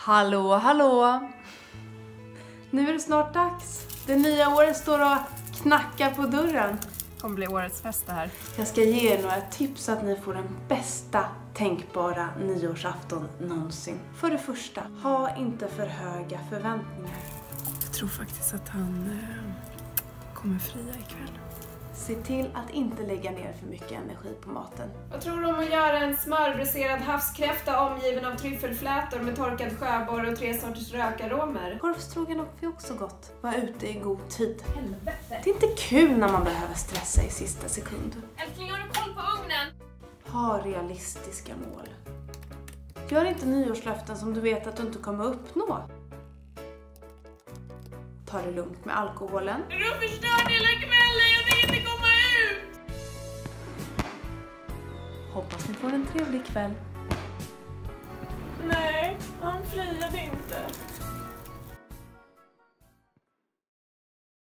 Hallå, hallå! Nu är det snart dags. Det nya året står och knackar på dörren. Det kommer bli årets fest det här. Jag ska ge er några tips så att ni får den bästa tänkbara nyårsafton någonsin. För det första, ha inte för höga förväntningar. Jag tror faktiskt att han kommer fria ikväll. Se till att inte lägga ner för mycket energi på maten. Vad tror du om att göra en smörbriserad havskräfta omgiven av tryffelflätor med torkad sjöborre och 3 sorters rökaromer? Korvstroganoff är också gott. Var ute i god tid. Helvete! Det är inte kul när man behöver stressa i sista sekund. Älskling, har du koll på ugnen? Ha realistiska mål. Gör inte nyårslöften som du vet att du inte kommer uppnå. Ta det lugnt med alkoholen. Du har förstört hela kvällen, jag vill inte komma ut! Hoppas ni får en trevlig kväll. Nej, han friade inte.